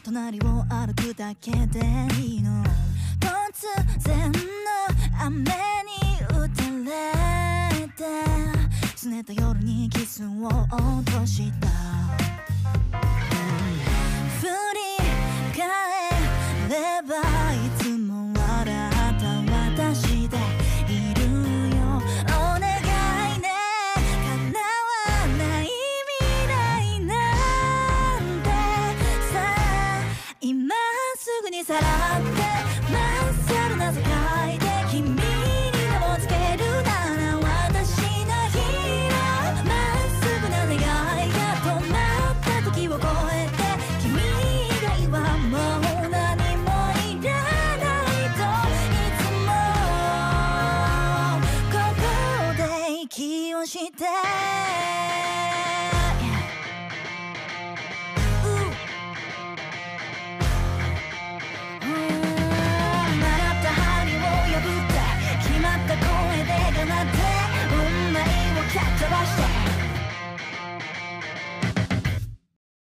隣を歩くだけでいいの。突然の雨に打たれて拗ねた夜にキスを落とした。振り返ればいつも笑った私でいるよ。お願いね、叶わない未来なんてさあ今すぐにさらってまっさらな世界で君に名をつけるなら私のヒーロー。まっすぐな願いが止まった時を越えて君以外はもう何もいらないといつもここで息をして決まった声でがなって運命を蹴っ飛ばして